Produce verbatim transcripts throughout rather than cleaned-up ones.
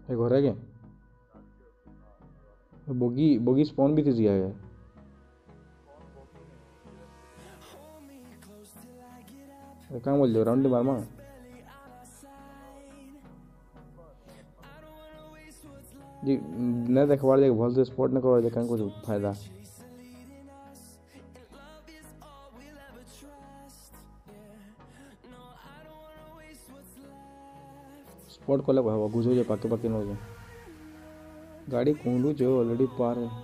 ଏ ଘରେ ଆଜ୍ଞା bogie bogie spawn ବି ଦିଆ है कहाँ बोल राउंड मारमा जी न देखवार जाए भल से स्पॉट न करवा कहीं कुछ फायदा स्पॉट कले कहब घुस जाए पाके पाके न जाए गाड़ी कुंडू जो ऑलरेडी पार है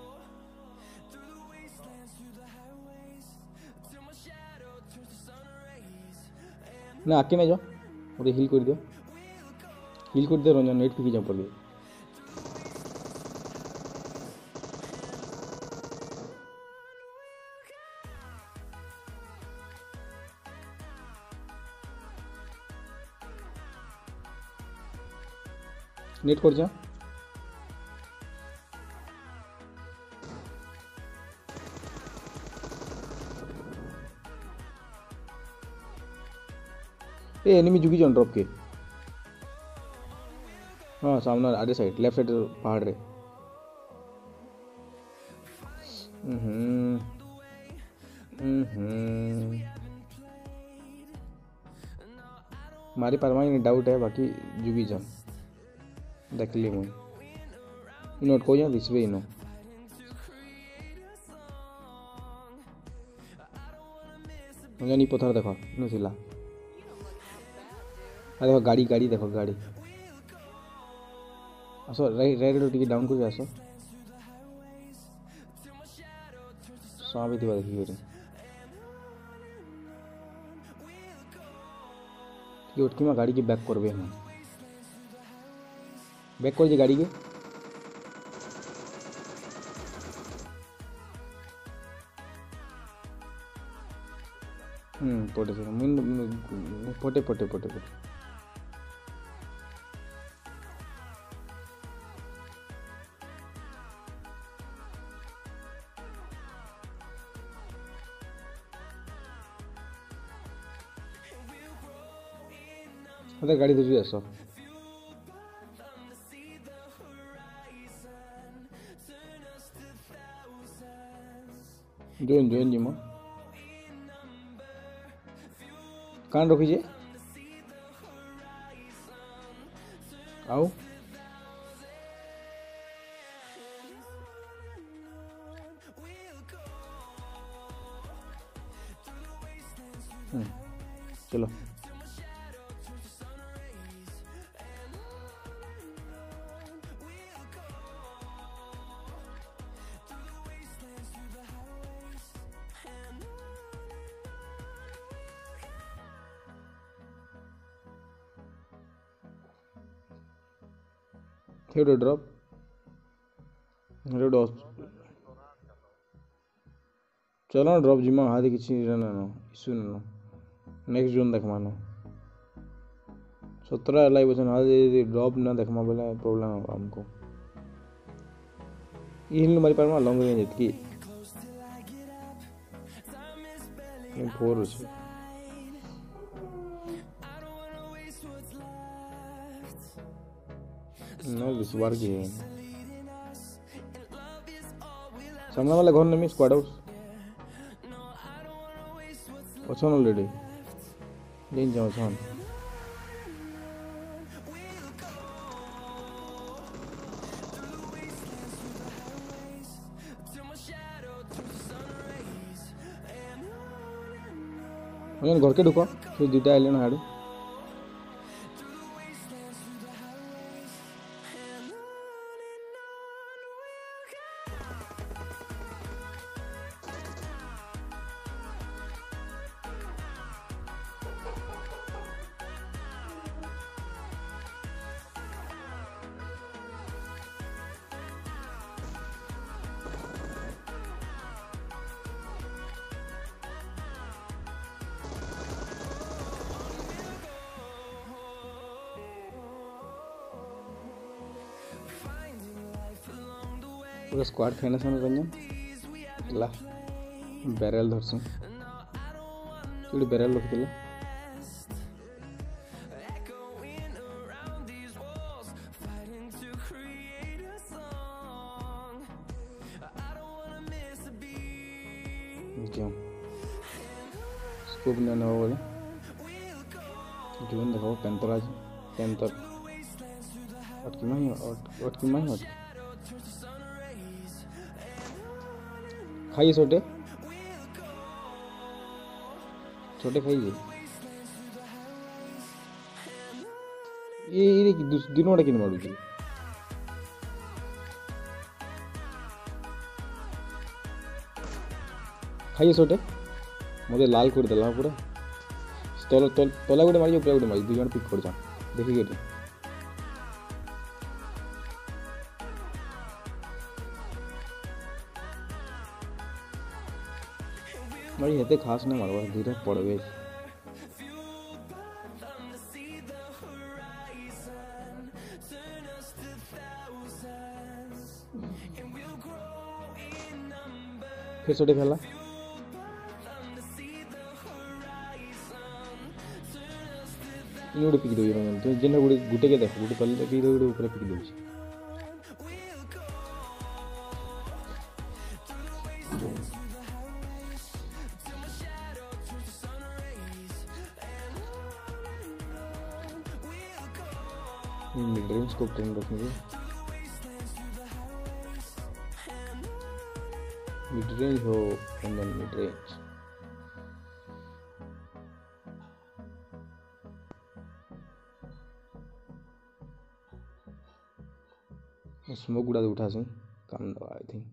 ना आके नहीं जाओ और हिल कर दियो हिल कर दियो रंजन नेट फिकी जाओ पड़े नेट कर जा ए एनिमी जुगी जन ड्रॉप के हाँ सामने आधे साइड लेफ्ट साइड पहाड़ रे हम्म हम्म मारी परमानेंट डाउट है बाकी जुगी जन देख ली मुझे इनोट को या दिसबे इनो मुझे नहीं पता देखो नो सिला अरे देखो गाड़ी गाड़ी देखो गाड़ी आसो राइट राइट टिके डाउन कर आसो सांप भी दिवा देखी करे ये उठकी में गाड़ी की बैक करबे हम बैक कर जे गाड़ी के हम्म पटे से मुन पटे पटे पटे पटे अरे गाड़ी धुजी आसो जोइन जोइन जी मां कान रखी जे आओ चलो हेडो ड्रॉप हेडो चलो ड्रॉप जिमा हाथ किसी रहना ना इशू ना नेक्स्ट जोन देख मानो सत्रह लाइव बचन हाथ ड्रॉप ना देख मा बोला प्रॉब्लम है हमको ये हिल मारी पर मा लॉन्ग रेंज इतकी फोर है नो दिस बार की है सामने वाला घर में स्क्वाड हाउस अच्छा ऑलरेडी लेन जाओ छान मैं घर के ढुको फिर दुटा आइले ना हाडू पूरा स्क्वाड फेना सामने रंजन ला बैरल धरसु चुड़ी बैरल रखिला स्कोप नहीं आना बोले ड्रोन देखो पेंटर आज पेंटर अटकी माही अटकी माही अटकी खाइए छोटे छोटे खाइए ये ये दिनों वाला किन मारूँ खाइए छोटे मुझे लाल कर देला पूरा तला तला गोटे मारी पूरा गोटे मारी दुई जन पिक कर जा देखिए ये मारी हेते खास नहीं मारवा धीरे पड़वे फिर छोटे खेला इन गोटे पिक दे जेन गोटे गुटे के देख गोटे तले पिक गोटे ऊपर पिक दे मिड रेंज को ट्रेन रखेंगे मिड रेंज हो and then mid range smoke गुड़ा उठा से काम दवा आई थिंक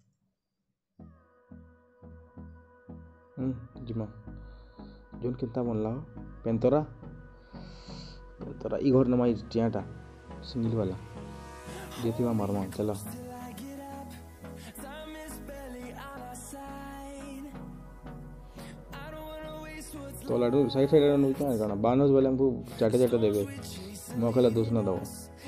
हम्म जिमा जोन कितना बनला हो पेंतरा पेंतरा ई घर नमाई टियाटा सिंगल वाला जेती वा मारमा चलो तो लाडू साइड साइड नु क्या करना बानोस वाले हमको चाटे चाटे देबे मौका ला दोष ना दो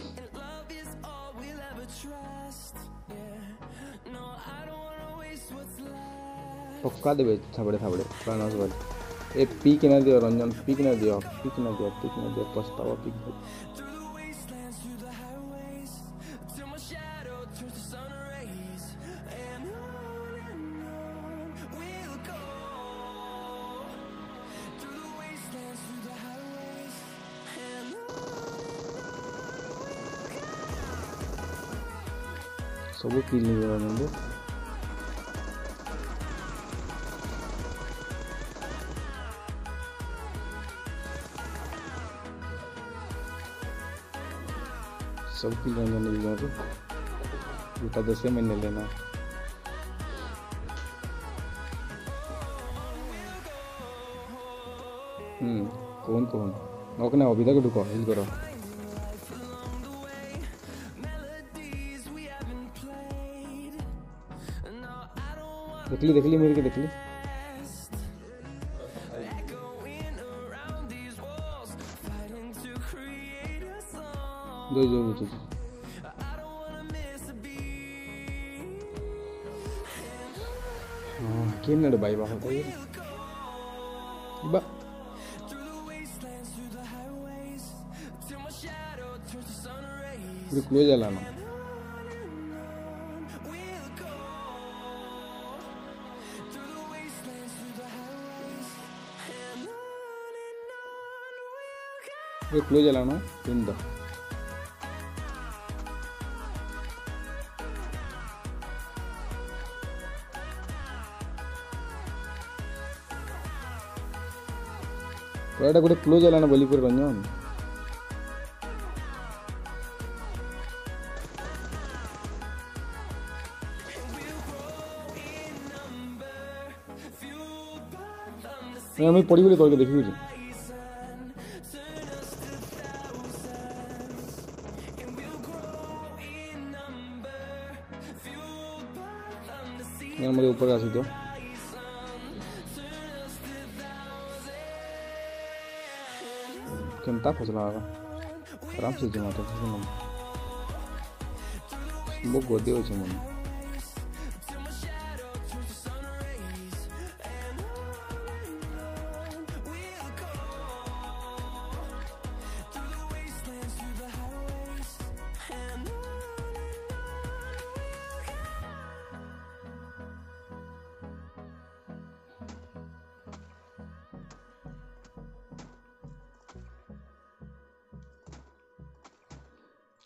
पक्का देवे थाबड़े थाबड़े बानोस वाले ए पीक ना दियो रंजन पीक ना दियो पीक ना दियो पीक ना दियो पछतावा पीक सब किल नहीं रंजन सब किल रंजन मिल गया तो उठा दसे मैंने लेना हम्म कौन कौन ओके ना अभी तक ढुको हिल करो देखली देखली मेरे के देखली दो जो जो हां केन नड भाई बात है बा पूरी क्लोज आला ना ये क्लोज आला ना इन दो गोटे क्लोज आला ना बोली पर रंजन मैं पड़ी बोली करके देखी मुझे ऊपर आसी दो केमता फसला आराम से जमा तो स्मोक गोदे हो मन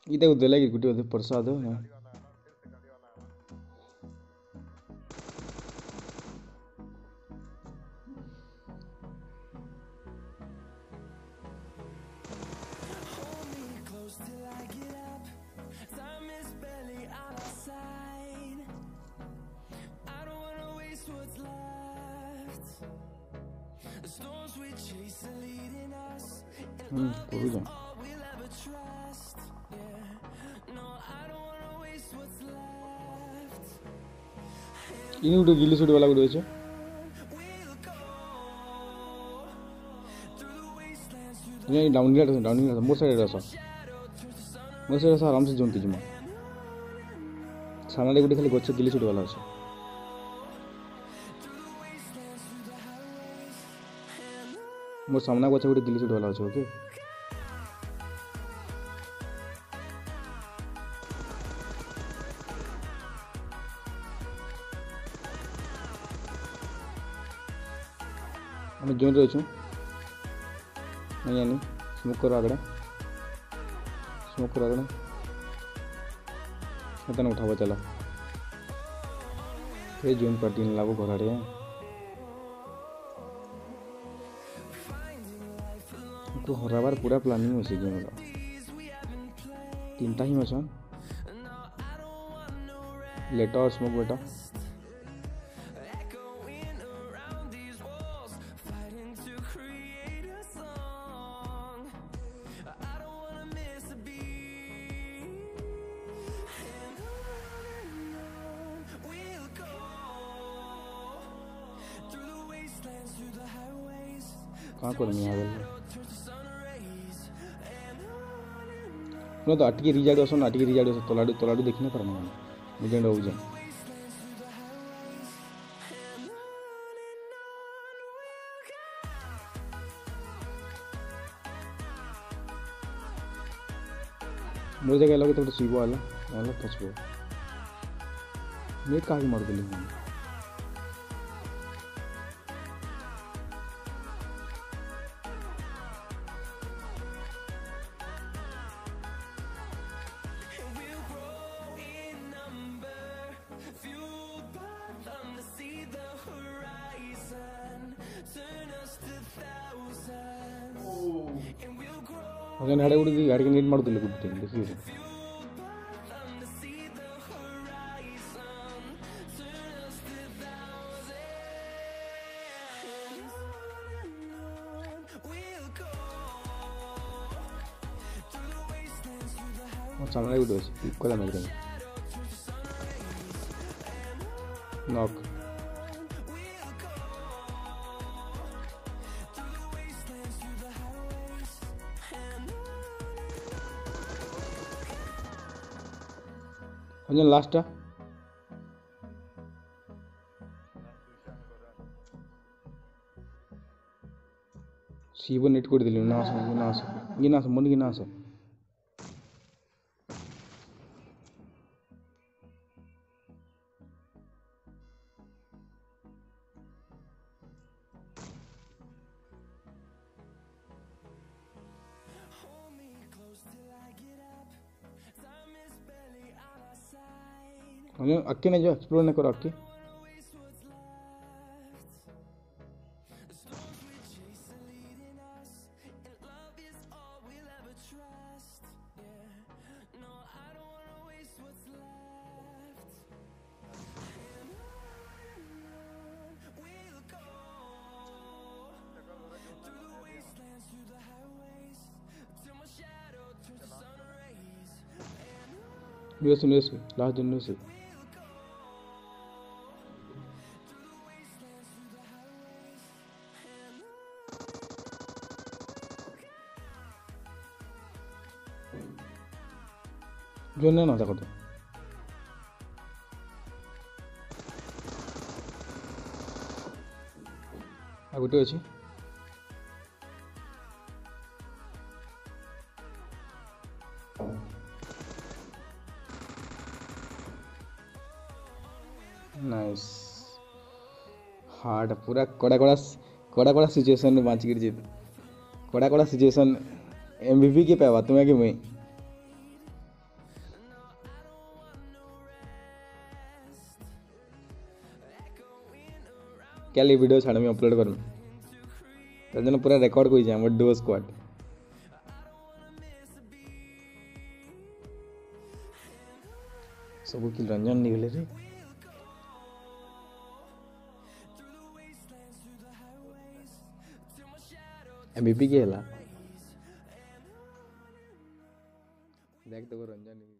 इधर उधर लगी गुटी उधर परसा दो ना हम्म कोई नहीं ini udah gili sudah वाला udah aja ini down here down here more side rasa more side rasa आराम से जोन तीजमा सामने गुटी खाली गच्छ gili sudah वाला আছে मोर सामना गच्छ गुटी gili sudah वाला আছে ओके আমি জোন রয়েছে नहीं यानी स्मोक करो आगड़ा स्मोक करो आगड़ा इतना उठावा चला ये जोन पार्टी ने लागू घर आड़े तो हराबार पूरा प्लानिंग हो सी गेम रो तीनटा ही मछन लेटा और स्मोक बेटा कहाँ कर नहीं आगे तो अटकी रिजाइड आसन अटकी रिजाइड आसन तलाडू तलाडू देखने पर नहीं मुझे डर जाए मुझे जगह लगे तो सीबो वाला वाला फंसबो मैं कहाँ मार दिली अगर हाड़े उड़ी गाड़ी के नीट मारुदिल्ले गुट्टी देखिए और सामने उड़ी है इक्वल है मेरे नॉक अजून लास्ट सीबो नेट कर दिली ना आसे ना आसे गिना आसे मन गिना आसे अक्की नहीं जो एक्सप्लोर नहीं करो अक्की न्यूज़ न्यूज़ लास्ट न्यूज़ जो नहीं ना था कतो आगुटे अच्छी नाइस हार्ड पूरा कड़ा कड़ा कड़ा कड़ा सिचुएशन में बाँच गिर जीत कड़ा कड़ा सिचुएशन एमवीपी के पावा तुम्हें कि मैं କାଲି ଭିଡ଼ିଓ ଛାଡ଼ ମୁଁ ଅପଲୋଡ଼ କରିମି ସେଦିନ ପୁରା ରେକର୍ଡ଼ କରିଛି ଆମର ଡୁଅ ସ୍କ୍ୱାଡ୍ ସବୁ କିଲ ରଞ୍ଜନ ନେଇଗଲେ ରେ एमवीपी किए देख तो रंजन